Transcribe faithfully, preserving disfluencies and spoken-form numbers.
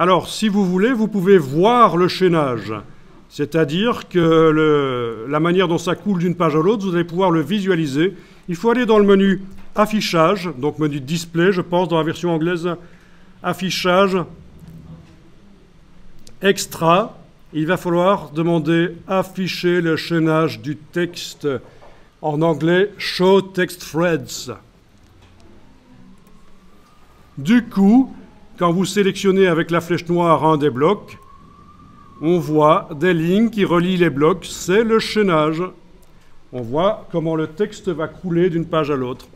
Alors, si vous voulez, vous pouvez voir le chaînage. C'est-à-dire que le, la manière dont ça coule d'une page à l'autre, vous allez pouvoir le visualiser. Il faut aller dans le menu Affichage, donc menu Display, je pense, dans la version anglaise, Affichage, Extra. Il va falloir demander Afficher le chaînage du texte, en anglais Show Text Threads. Du coup, quand vous sélectionnez avec la flèche noire un des blocs, on voit des lignes qui relient les blocs, c'est le chaînage. On voit comment le texte va couler d'une page à l'autre.